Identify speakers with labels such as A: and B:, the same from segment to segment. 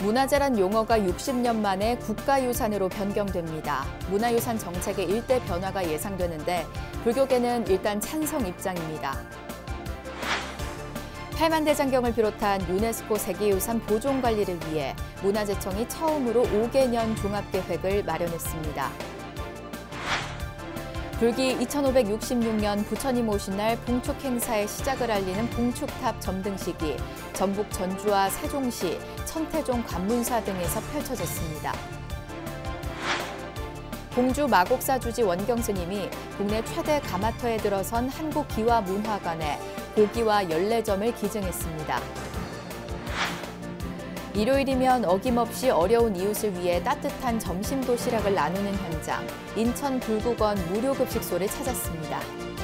A: 문화재란 용어가 60년 만에 국가유산으로 변경됩니다. 문화유산 정책의 일대 변화가 예상되는데 불교계는 일단 찬성 입장입니다. 팔만대장경을 비롯한 유네스코 세계유산 보존관리를 위해 문화재청이 처음으로 5개년 종합계획을 마련했습니다. 불기 2566년 부처님 오신 날 봉축 행사의 시작을 알리는 봉축탑 점등식이 전북 전주와 세종시, 천태종 관문사 등에서 펼쳐졌습니다. 공주 마곡사 주지 원경 스님이 국내 최대 가마터에 들어선 한국기와문화관에 고기와 연례점을 기증했습니다. 일요일이면 어김없이 어려운 이웃을 위해 따뜻한 점심 도시락을 나누는 현장, 인천 불국원 무료급식소를 찾았습니다.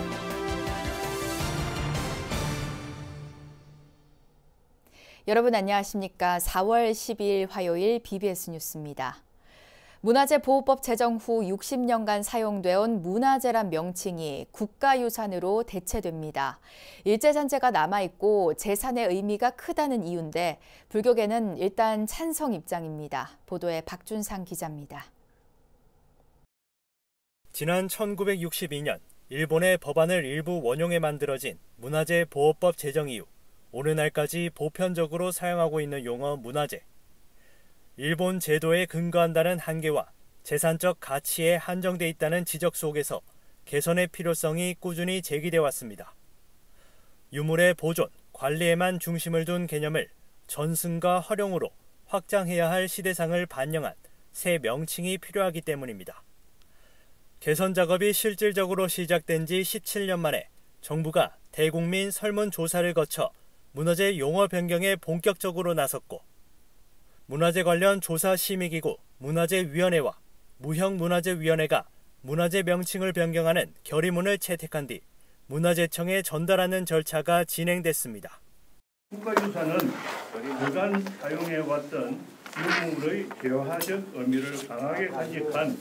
A: 여러분 안녕하십니까? 4월 12일 화요일 BBS 뉴스입니다. 문화재보호법 제정 후 60년간 사용돼 온 문화재란 명칭이 국가유산으로 대체됩니다. 일제잔재가 남아있고 재산의 의미가 크다는 이유인데 불교계는 일단 찬성 입장입니다. 보도에 박준상 기자입니다.
B: 지난 1962년 일본의 법안을 일부 원용해 만들어진 문화재보호법 제정 이후 오늘날까지 보편적으로 사용하고 있는 용어 문화재. 일본 제도에 근거한다는 한계와 재산적 가치에 한정돼 있다는 지적 속에서 개선의 필요성이 꾸준히 제기돼 왔습니다. 유물의 보존, 관리에만 중심을 둔 개념을 전승과 활용으로 확장해야 할 시대상을 반영한 새 명칭이 필요하기 때문입니다. 개선 작업이 실질적으로 시작된 지 17년 만에 정부가 대국민 설문조사를 거쳐 문화재 용어 변경에 본격적으로 나섰고 문화재 관련 조사심의기구 문화재위원회와 무형문화재위원회가 문화재 명칭을 변경하는 결의문을 채택한 뒤 문화재청에 전달하는 절차가 진행됐습니다.
C: 국가유산은 그간 사용해왔던 유물의 재화적 의미를 강하게 간직한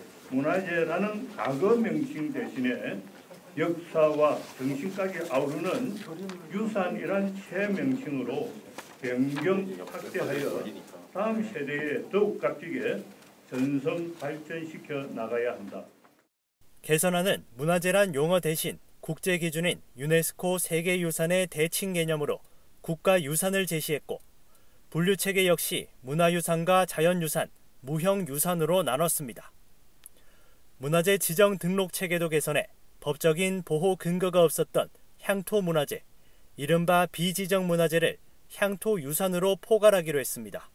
C: 문화재라는 과거 명칭 대신에 역사와 정신까지 아우르는 유산이란 새 명칭으로 변경 확대하여 다음 세대에 더욱 값지게 전선 발전시켜 나가야 한다.
B: 개선안은 문화재란 용어 대신 국제 기준인 유네스코 세계유산의 대칭 개념으로 국가유산을 제시했고 분류체계 역시 문화유산과 자연유산, 무형유산으로 나눴습니다. 문화재 지정 등록 체계도 개선해 법적인 보호 근거가 없었던 향토문화재, 이른바 비지정 문화재를 향토유산으로 포괄하기로 했습니다.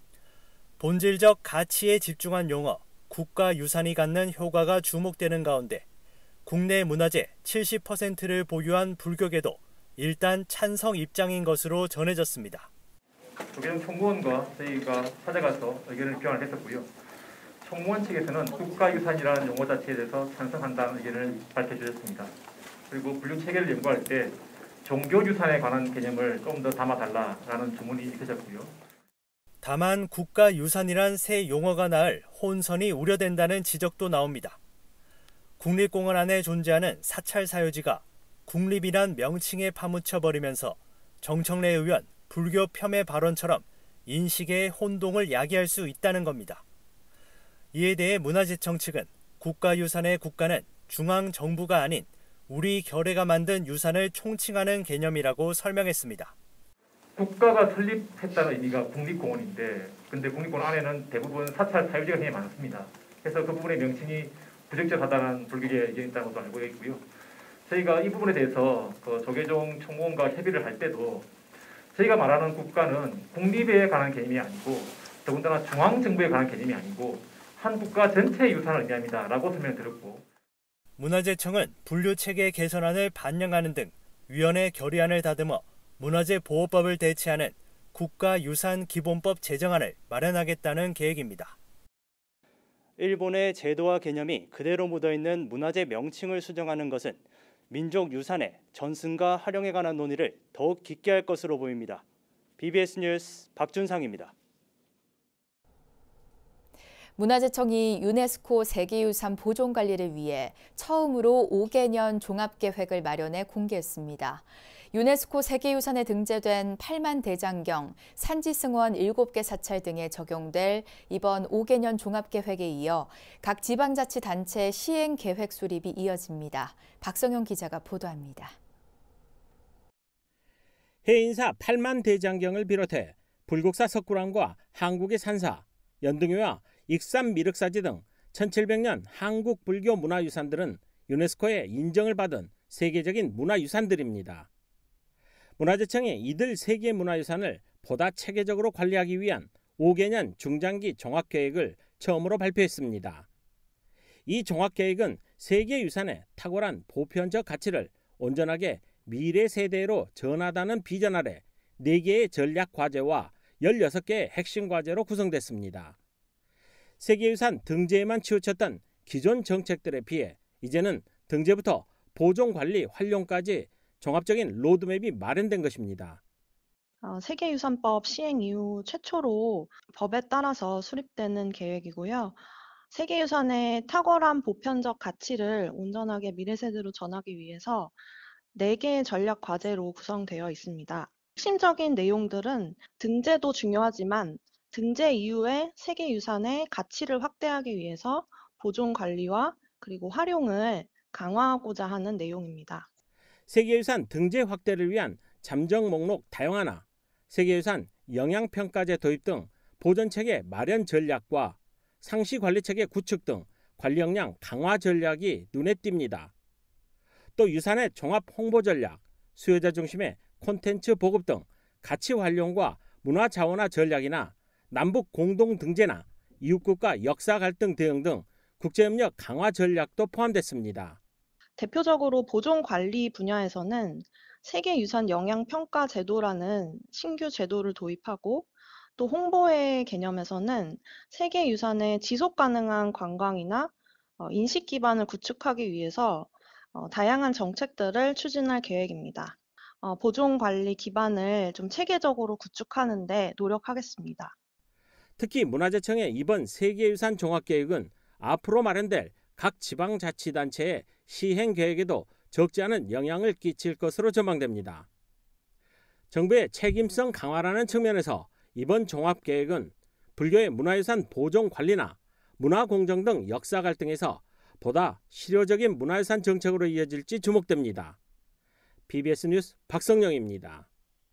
B: 본질적 가치에 집중한 용어, 국가유산이 갖는 효과가 주목되는 가운데 국내 문화재 70%를 보유한 불교계도 일단 찬성 입장인 것으로 전해졌습니다.
D: 조계종 총무원과 저희가 찾아가서 의견을 교환을 했었고요. 총무원 측에서는 국가유산이라는 용어 자체에 대해서 찬성한다는 의견을 밝혀주셨습니다. 그리고 분류체계를 연구할 때 종교유산에 관한 개념을 좀 더 담아달라라는 주문이 있으셨고요.
B: 다만 국가유산이란 새 용어가 낳을 혼선이 우려된다는 지적도 나옵니다. 국립공원 안에 존재하는 사찰 사유지가 국립이란 명칭에 파묻혀버리면서 정청래 의원 불교 폄훼 발언처럼 인식의 혼동을 야기할 수 있다는 겁니다. 이에 대해 문화재청 측은 국가유산의 국가는 중앙정부가 아닌 우리 결의가 만든 유산을 총칭하는 개념이라고 설명했습니다.
D: 국가가 설립했다는 의미가 국립공원인데 근데 국립공원 안에는 대부분 사찰 사유지가 굉장히 많습니다. 그래서 그 부분의 명칭이 부적절하다는 불교계 의견이 있다는 것도 알고 있고요. 저희가 이 부분에 대해서 조계종 총무원과 협의를 할 때도 저희가 말하는 국가는 국립에 관한 개념이 아니고 더군다나 중앙정부에 관한 개념이 아니고 한 국가 전체의 유산을 의미합니다 라고 설명드렸고
B: 문화재청은 분류체계 개선안을 반영하는 등 위원회 결의안을 다듬어 문화재보호법을 대체하는 국가유산기본법 제정안을 마련하겠다는 계획입니다. 일본의 제도와 개념이 그대로 묻어있는 문화재 명칭을 수정하는 것은 민족유산의 전승과 활용에 관한 논의를 더욱 깊게 할 것으로 보입니다. BBS 뉴스 박준상입니다.
A: 문화재청이 유네스코 세계유산 보존 관리를 위해 처음으로 5개년 종합계획을 마련해 공개했습니다. 유네스코 세계유산에 등재된 8만 대장경, 산지승원 7개 사찰 등에 적용될 이번 5개년 종합계획에 이어 각 지방자치단체 시행계획 수립이 이어집니다. 박성영 기자가 보도합니다.
E: 해인사 8만 대장경을 비롯해 불국사 석굴암과 한국의 산사, 연등회와 익산 미륵사지 등 1700년 한국 불교 문화유산들은 유네스코의 인정을 받은 세계적인 문화유산들입니다. 문화재청이 이들 세계 문화유산을 보다 체계적으로 관리하기 위한 5개년 중장기 종합계획을 처음으로 발표했습니다. 이 종합계획은 세계유산의 탁월한 보편적 가치를 온전하게 미래 세대로 전하다는 비전 아래 4개의 전략 과제와 16개의 핵심 과제로 구성됐습니다. 세계유산 등재에만 치우쳤던 기존 정책들에 비해 이제는 등재부터 보존관리, 활용까지 종합적인 로드맵이 마련된 것입니다.
F: 세계유산법 시행 이후 최초로 법에 따라서 수립되는 계획이고요. 세계유산의 탁월한 보편적 가치를 온전하게 미래 세대로 전하기 위해서 4개의 전략 과제로 구성되어 있습니다. 핵심적인 내용들은 등재도 중요하지만 등재 이후에 세계유산의 가치를 확대하기 위해서 보존 관리와 그리고 활용을 강화하고자 하는 내용입니다.
E: 세계유산 등재 확대를 위한 잠정 목록 다양화나 세계유산 영향평가제 도입 등 보존체계 마련 전략과 상시관리체계 구축 등 관리 역량 강화 전략이 눈에 띕니다. 또 유산의 종합 홍보 전략, 수요자 중심의 콘텐츠 보급 등 가치 활용과 문화 자원화 전략이나 남북 공동 등재나 이웃국가 역사 갈등 대응 등 국제협력 강화 전략도 포함됐습니다.
F: 대표적으로 보존 관리 분야에서는 세계유산 영향평가 제도라는 신규 제도를 도입하고 또 홍보의 개념에서는 세계유산의 지속 가능한 관광이나 인식 기반을 구축하기 위해서 다양한 정책들을 추진할 계획입니다. 보존 관리 기반을 좀 체계적으로 구축하는 데 노력하겠습니다.
E: 특히 문화재청의 이번 세계유산 종합계획은 앞으로 마련될 각 지방자치단체의 시행계획에도 적지 않은 영향을 끼칠 것으로 전망됩니다. 정부의 책임성 강화라는 측면에서 이번 종합계획은 불교의 문화유산 보존 관리나 문화공정 등 역사 갈등에서 보다 실효적인 문화유산 정책으로 이어질지 주목됩니다. PBS 뉴스 박성영입니다.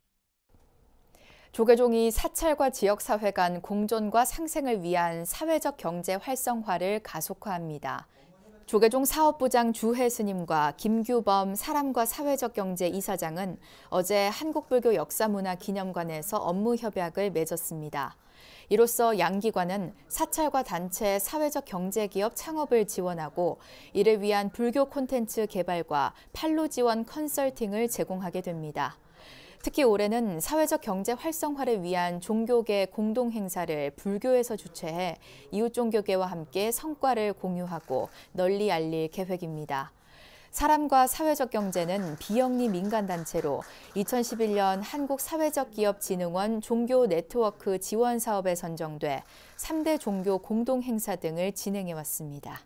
A: 조계종이 사찰과 지역사회 간 공존과 상생을 위한 사회적 경제 활성화를 가속화합니다. 조계종 사업부장 주혜 스님과 김규범 사람과 사회적 경제 이사장은 어제 한국불교 역사문화기념관에서 업무 협약을 맺었습니다. 이로써 양 기관은 사찰과 단체 사회적 경제기업 창업을 지원하고 이를 위한 불교 콘텐츠 개발과 판로 지원 컨설팅을 제공하게 됩니다. 특히 올해는 사회적 경제 활성화를 위한 종교계 공동행사를 불교에서 주최해 이웃 종교계와 함께 성과를 공유하고 널리 알릴 계획입니다. 사람과 사회적 경제는 비영리 민간단체로 2011년 한국사회적기업진흥원 종교 네트워크 지원 사업에 선정돼 3대 종교 공동행사 등을 진행해왔습니다.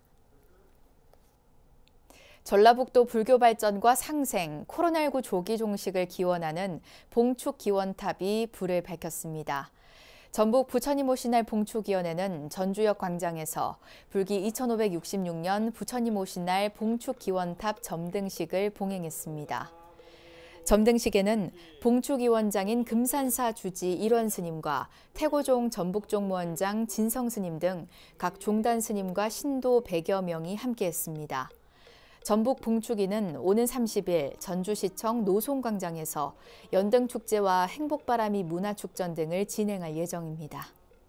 A: 전라북도 불교 발전과 상생, 코로나19 조기 종식을 기원하는 봉축기원탑이 불을 밝혔습니다. 전북 부처님 오신 날 봉축기원회는 전주역 광장에서 불기 2566년 부처님 오신 날 봉축기원탑 점등식을 봉행했습니다. 점등식에는 봉축위원장인 금산사 주지 일원 스님과 태고종 전북종무원장 진성 스님 등 각 종단 스님과 신도 100여 명이 함께했습니다. 전북 봉축위는 오는 30일 전주시청 노송광장에서 연등축제와 행복바람이 문화축전 등을 진행할 예정입니다.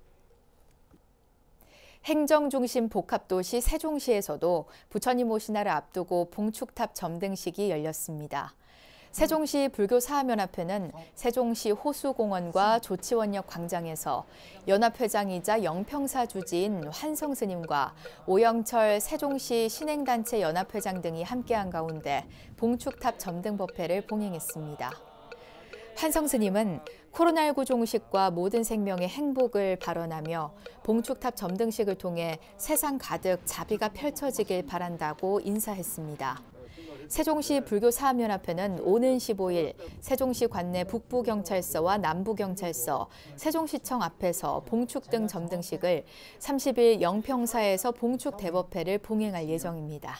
A: 행정중심 복합도시 세종시에서도 부처님 오신 날을 앞두고 봉축탑 점등식이 열렸습니다. 세종시 불교사학연합회는 세종시 호수공원과 조치원역 광장에서 연합회장이자 영평사 주지인 환성 스님과 오영철 세종시 신행단체 연합회장 등이 함께한 가운데 봉축탑 점등 법회를 봉행했습니다. 한성 스님은 코로나19 종식과 모든 생명의 행복을 발언하며 봉축탑 점등식을 통해 세상 가득 자비가 펼쳐지길 바란다고 인사했습니다. 세종시 불교사업연합회는 오는 15일 세종시 관내 북부경찰서와 남부경찰서, 세종시청 앞에서 봉축등 점등식을 30일 영평사에서 봉축 대법회를 봉행할 예정입니다.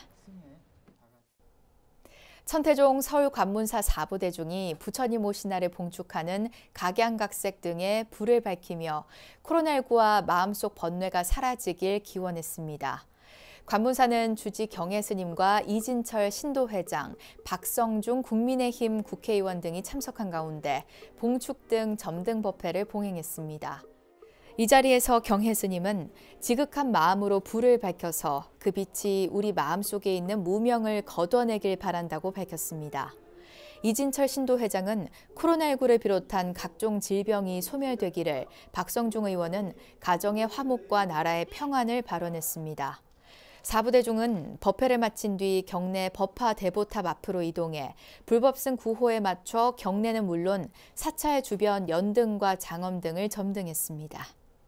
A: 천태종 서울관문사 4부대중이 부처님 오신 날에 봉축하는 각양각색 등의 불을 밝히며 코로나19와 마음속 번뇌가 사라지길 기원했습니다. 관문사는 주지 경혜 스님과 이진철 신도회장, 박성중 국민의힘 국회의원 등이 참석한 가운데 봉축 등 점등 법회를 봉행했습니다. 이 자리에서 경혜 스님은 지극한 마음으로 불을 밝혀서 그 빛이 우리 마음속에 있는 무명을 거둬내길 바란다고 밝혔습니다. 이진철 신도회장은 코로나19를 비롯한 각종 질병이 소멸되기를, 박성중 의원은 가정의 화목과 나라의 평안을 발언했습니다. 4부대중은 법회를 마친 뒤 경내 법화 대보탑 앞으로 이동해 불법승 구호에 맞춰 경내는 물론 사찰 주변 연등과 장엄 등을 점등했습니다.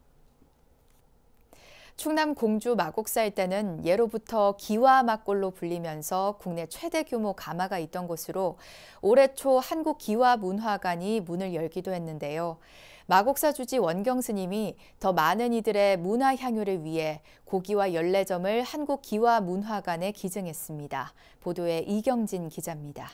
A: 충남 공주 마곡사 일대는 예로부터 기와 막골로 불리면서 국내 최대 규모 가마가 있던 곳으로 올해 초 한국기와문화관이 문을 열기도 했는데요. 마곡사 주지 원경 스님이 더 많은 이들의 문화 향유를 위해 고기와 14점을 한국기와문화관에 기증했습니다. 보도에 이경진 기자입니다.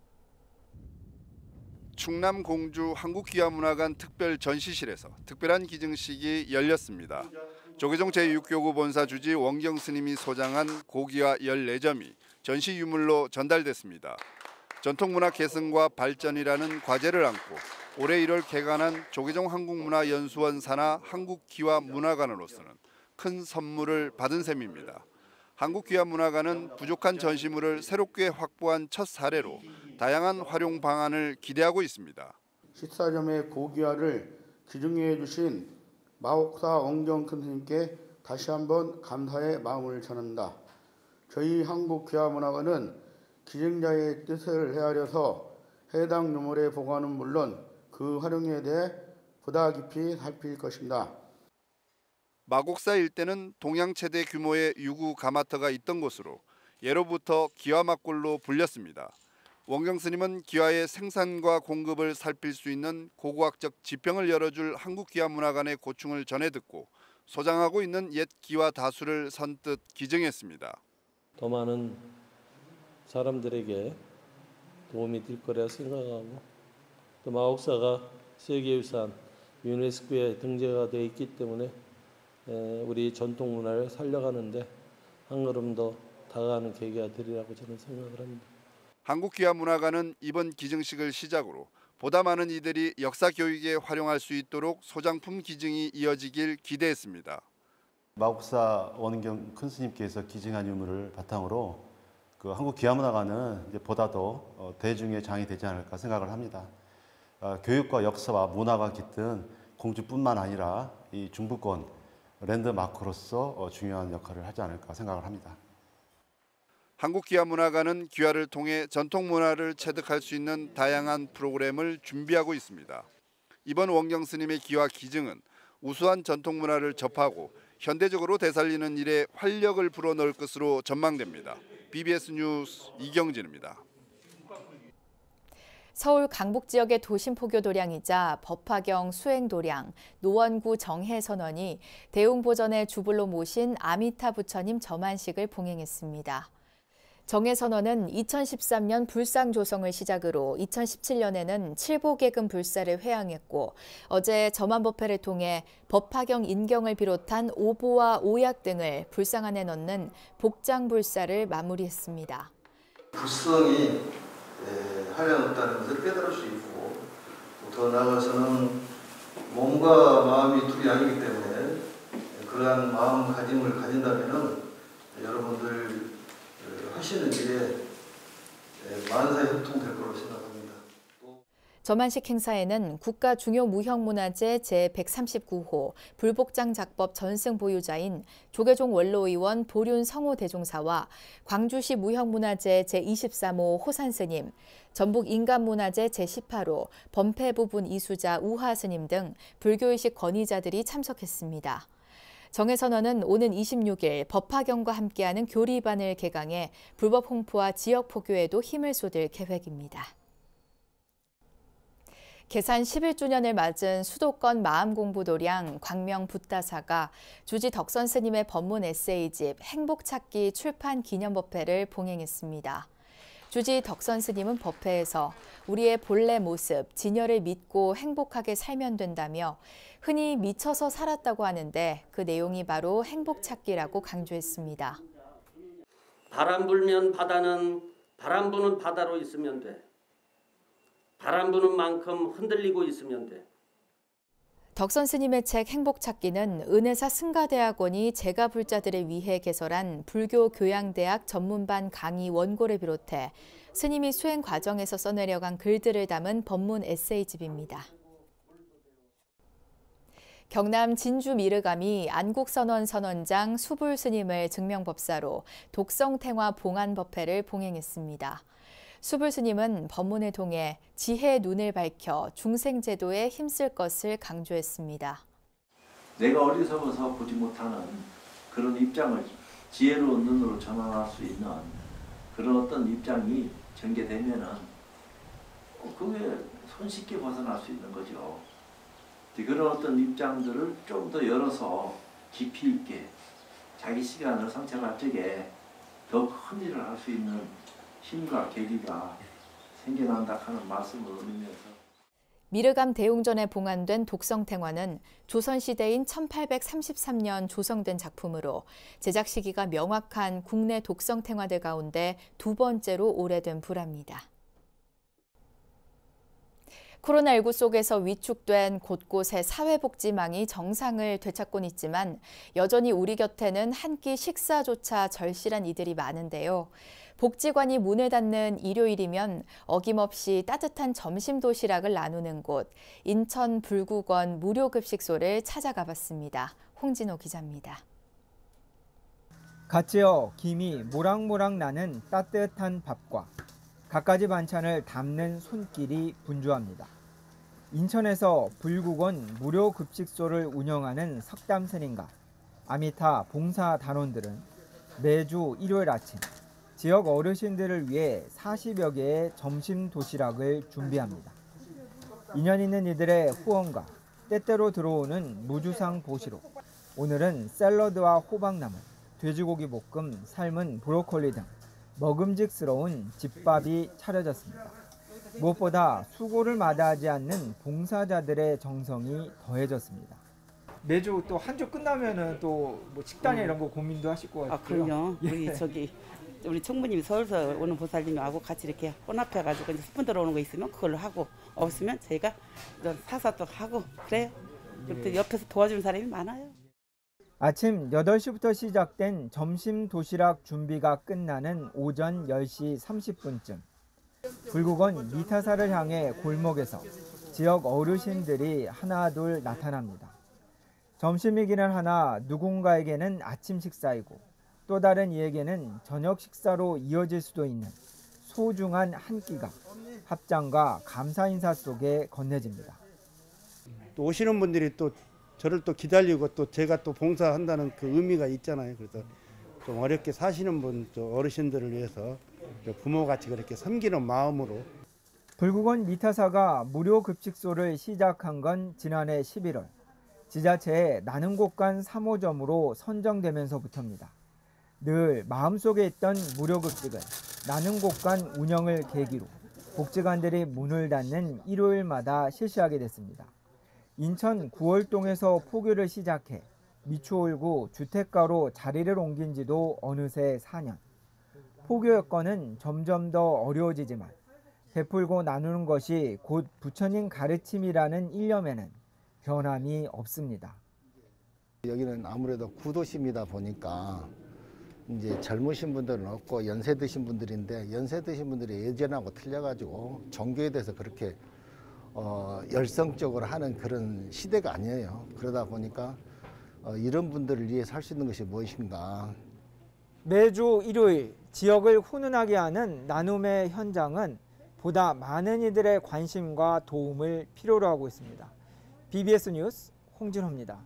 G: 충남 공주 한국기와문화관 특별 전시실에서 특별한 기증식이 열렸습니다. 조계종 제6교구 본사 주지 원경 스님이 소장한 고기와 14점이 전시 유물로 전달됐습니다. 전통문화 계승과 발전이라는 과제를 안고 올해 1월 개관한 조계종 한국문화연수원 산하 한국기와문화관으로서는 큰 선물을 받은 셈입니다. 한국기와문화관은 부족한 전시물을 새롭게 확보한 첫 사례로 다양한 활용 방안을 기대하고 있습니다.
H: 14점의 고기와를 기증해 주신 마곡사 원경 스님께 다시 한번 감사의 마음을 전한다. 저희 한국기와문화관은 기증자의 뜻을 헤아려서 해당 유물의 보관은 물론 그 활용에 대해 보다 깊이 살필 것입니다.
G: 마곡사 일대는 동양 최대 규모의 유구 가마터가 있던 곳으로 예로부터 기와막골로 불렸습니다. 원경 스님은 기와의 생산과 공급을 살필 수 있는 고고학적 지평을 열어줄 한국기와문화관의 고충을 전해 듣고 소장하고 있는 옛 기와 다수를 선뜻 기증했습니다.
I: 더 많은 사람들에게 도움이 될 거라 생각하고 또 마곡사가 세계유산 유네스코에 등재가 되어 있기 때문에 우리 전통 문화를 살려가는데 한 걸음 더 다가가는 계기가 되리라고 저는 생각을 합니다.
G: 한국기와문화관은 이번 기증식을 시작으로 보다 많은 이들이 역사 교육에 활용할 수 있도록 소장품 기증이 이어지길 기대했습니다.
J: 마곡사 원경 큰 스님께서 기증한 유물을 바탕으로 그 한국기와문화관은 이제 보다 더 대중의 장이 되지 않을까 생각을 합니다. 교육과 역사와 문화가 깃든 공주뿐만 아니라 이 중부권 랜드마크로서 중요한 역할을 하지 않을까 생각을 합니다.
G: 한국기와문화관은 기와를 통해 전통문화를 체득할 수 있는 다양한 프로그램을 준비하고 있습니다. 이번 원경 스님의 기와 기증은 우수한 전통문화를 접하고 현대적으로 되살리는 일에 활력을 불어넣을 것으로 전망됩니다. BBS 뉴스 이경진입니다.
A: 서울 강북 지역의 도심포교 도량이자 법화경 수행도량, 노원구 정해선원이 대웅보전의 주불로 모신 아미타 부처님 점안식을 봉행했습니다. 정해선원은 2013년 불상 조성을 시작으로 2017년에는 칠보계금 불사를 회항했고 어제 점안법회를 통해 법화경 인경을 비롯한 오보와 오약 등을 불상 안에 넣는 복장불사를 마무리했습니다.
K: 불성이 한량없다는 것을 깨달을 수 있고 더 나아가서는 몸과 마음이 둘이 아니기 때문에 그러한 마음가짐을 가진다면 여러분들 하시는 일에 만사형통될 거라고 생각합니다.
A: 점안식 행사에는 국가 중요 무형문화재 제139호 불복장 작법 전승 보유자인 조계종 원로의원 보륜 성호 대종사와 광주시 무형문화재 제23호 호산 스님, 전북 인간문화재 제18호 범패 부분 이수자 우하 스님 등 불교의식 권위자들이 참석했습니다. 정회선언은 오는 26일 법화경과 함께하는 교리반을 개강해 불법 홍보와 지역 포교에도 힘을 쏟을 계획입니다. 개산 11주년을 맞은 수도권 마음공부도량 광명 붓다사가 주지 덕선 스님의 법문 에세이집 행복찾기 출판 기념법회를 봉행했습니다. 주지 덕선 스님은 법회에서 우리의 본래 모습, 진여를 믿고 행복하게 살면 된다며 흔히 미쳐서 살았다고 하는데 그 내용이 바로 행복찾기라고 강조했습니다.
L: 바람 불면 바다는 바람 부는 바다로 있으면 돼. 바람 부는 만큼 흔들리고 있으면 돼.
A: 덕선 스님의 책 행복찾기는 은혜사 승가대학원이 제가불자들을 위해 개설한 불교 교양대학 전문반 강의 원고를 비롯해 스님이 수행 과정에서 써내려간 글들을 담은 법문 에세이집입니다. 경남 진주 미르감이 안국선원 선원장 수불 스님을 증명법사로 독성탱화 봉안법회를 봉행했습니다. 수불 스님은 법문을 통해 지혜의 눈을 밝혀 중생제도에 힘쓸 것을 강조했습니다.
M: 내가 어리석어서 보지 못하는 그런 입장을 지혜로운 눈으로 전환할 수 있는 그런 어떤 입장이 전개되면은 그게 손쉽게 벗어날 수 있는 거죠. 그런 어떤 입장들을 좀 더 열어서 깊이 있게 자기 시간을 성찰할 적에 더 큰 일을 할 수 있는 힘과 계기가 생겨난다 하는 말씀을 의미해서
A: 미르감 대웅전에 봉안된 독성탱화는 조선시대인 1833년 조성된 작품으로 제작 시기가 명확한 국내 독성탱화들 가운데 두 번째로 오래된 불화입니다. 코로나19 속에서 위축된 곳곳의 사회복지망이 정상을 되찾곤 있지만 여전히 우리 곁에는 한 끼 식사조차 절실한 이들이 많은데요. 복지관이 문을 닫는 일요일이면 어김없이 따뜻한 점심 도시락을 나누는 곳, 인천 불구건 무료급식소를 찾아가 봤습니다. 홍진호 기자입니다.
N: 갓 지어 김이 모락모락 나는 따뜻한 밥과 갖가지 반찬을 담는 손길이 분주합니다. 인천에서 불구건 무료급식소를 운영하는 석담스님과 아미타 봉사단원들은 매주 일요일 아침 지역 어르신들을 위해 40여 개의 점심 도시락을 준비합니다. 인연 있는 이들의 후원과 때때로 들어오는 무주상 보시로 오늘은 샐러드와 호박나물, 돼지고기 볶음, 삶은 브로콜리 등 먹음직스러운 집밥이 차려졌습니다. 무엇보다 수고를 마다하지 않는 봉사자들의 정성이 더해졌습니다. 매주 또 한 주 끝나면은 또 뭐 식단이나 이런 거 고민도 하실 것 같아요.
O: 아, 그럼요.
N: 예.
O: 우리 총무님이 서울서 오는 보살님하고 같이 이렇게 혼합해가지고 이제 스푼 들어오는 거 있으면 그걸로 하고 없으면 저희가 사서 또 하고 그래요. 그때 옆에서 도와주는 사람이 많아요.
N: 아침 8시부터 시작된 점심 도시락 준비가 끝나는 오전 10시 30분쯤 불구건 미타사를 향해 골목에서 지역 어르신들이 하나둘 나타납니다. 점심이기는 하나 누군가에게는 아침 식사이고 또 다른 이에게는 저녁 식사로 이어질 수도 있는 소중한 한 끼가 합장과 감사 인사 속에 건네집니다.
P: 또 오시는 분들이 또 저를 또 기다리고 또 제가 또 봉사한다는 그 의미가 있잖아요. 그래서 좀 어렵게 사시는 분, 또 어르신들을 위해서 부모같이 그렇게 섬기는 마음으로.
N: 불구건 미타사가 무료 급식소를 시작한 건 지난해 11월 지자체의 나는 곳간 3호점으로 선정되면서부터입니다. 늘 마음속에 있던 무료급식은 나는 곳간 운영을 계기로 복지관들이 문을 닫는 일요일마다 실시하게 됐습니다. 인천 9월동에서 포교를 시작해 미추홀구 주택가로 자리를 옮긴 지도 어느새 4년. 포교 여건은 점점 더 어려워지지만 베풀고 나누는 것이 곧 부처님 가르침이라는 일념에는 변함이 없습니다.
Q: 여기는 아무래도 구도심이다 보니까 이제 젊으신 분들은 없고 연세 드신 분들인데 연세 드신 분들이 예전하고 틀려가지고 종교에 대해서 그렇게 열성적으로 하는 그런 시대가 아니에요. 그러다 보니까 이런 분들을 위해서 할 수 있는 것이 무엇인가.
N: 매주 일요일 지역을 훈훈하게 하는 나눔의 현장은 보다 많은 이들의 관심과 도움을 필요로 하고 있습니다. BBS 뉴스 홍진호입니다.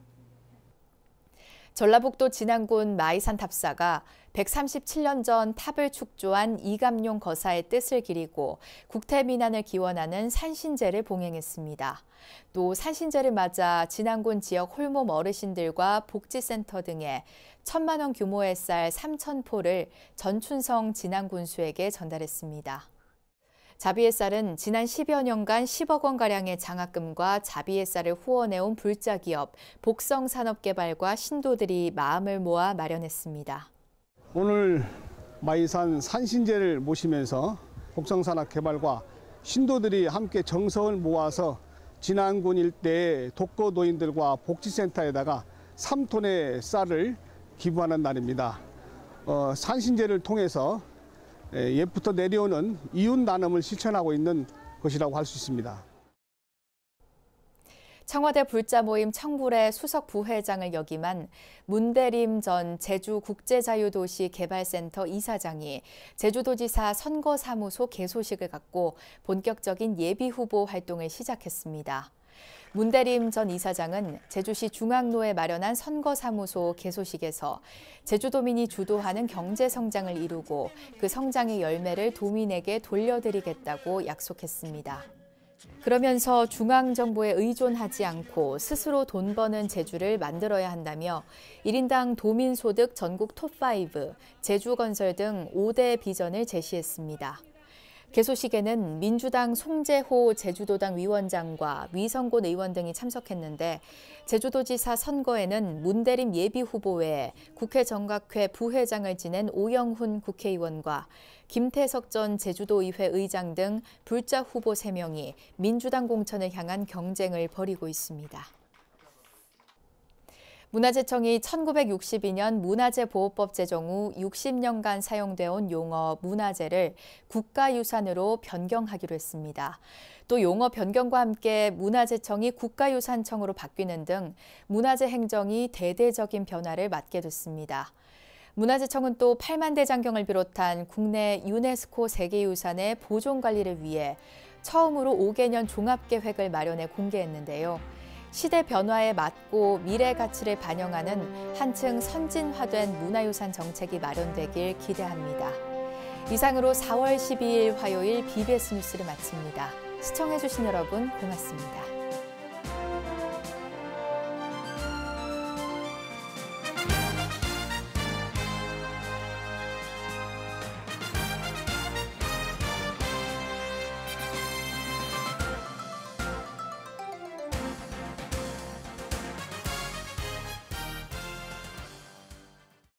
A: 전라북도 진안군 마이산 탑사가 137년 전 탑을 축조한 이감용 거사의 뜻을 기리고 국태민안을 기원하는 산신제를 봉행했습니다. 또 산신제를 맞아 진안군 지역 홀몸 어르신들과 복지센터 등에 1,000만 원 규모의 쌀 3,000포를 전춘성 진안군수에게 전달했습니다. 자비의 쌀은 지난 10여 년간 10억 원가량의 장학금과 자비의 쌀을 후원해온 불자기업 복성산업개발과 신도들이 마음을 모아 마련했습니다.
R: 오늘 마이산 산신제를 모시면서 복성산업개발과 신도들이 함께 정성을 모아서 진안군 일대의 독거노인들과 복지센터에다가 3톤의 쌀을 기부하는 날입니다. 산신제를 통해서 옛부터 내려오는 이웃 나눔을 실천하고 있는 것이라고 할 수 있습니다.
A: 청와대 불자 모임 청불의 수석 부회장을 역임한 문대림 전 제주국제자유도시개발센터 이사장이 제주도지사 선거사무소 개소식을 갖고 본격적인 예비후보 활동을 시작했습니다. 문대림 전 이사장은 제주시 중앙로에 마련한 선거사무소 개소식에서 제주도민이 주도하는 경제성장을 이루고 그 성장의 열매를 도민에게 돌려드리겠다고 약속했습니다. 그러면서 중앙정부에 의존하지 않고 스스로 돈 버는 제주를 만들어야 한다며 1인당 도민소득 전국 톱5, 제주건설 등 5대 비전을 제시했습니다. 개소식에는 민주당 송재호 제주도당 위원장과 위성곤 의원 등이 참석했는데 제주도지사 선거에는 문대림 예비후보 외에 국회 정각회 부회장을 지낸 오영훈 국회의원과 김태석 전 제주도의회 의장 등 불자 후보 3명이 민주당 공천을 향한 경쟁을 벌이고 있습니다. 문화재청이 1962년 문화재보호법 제정 후 60년간 사용되어 온 용어 문화재를 국가유산으로 변경하기로 했습니다. 또 용어 변경과 함께 문화재청이 국가유산청으로 바뀌는 등 문화재 행정이 대대적인 변화를 맞게 됐습니다. 문화재청은 또 8만 대장경을 비롯한 국내 유네스코 세계유산의 보존 관리를 위해 처음으로 5개년 종합계획을 마련해 공개했는데요. 시대 변화에 맞고 미래 가치를 반영하는 한층 선진화된 문화유산 정책이 마련되길 기대합니다. 이상으로 4월 12일 화요일 BBS 뉴스를 마칩니다. 시청해주신 여러분 고맙습니다.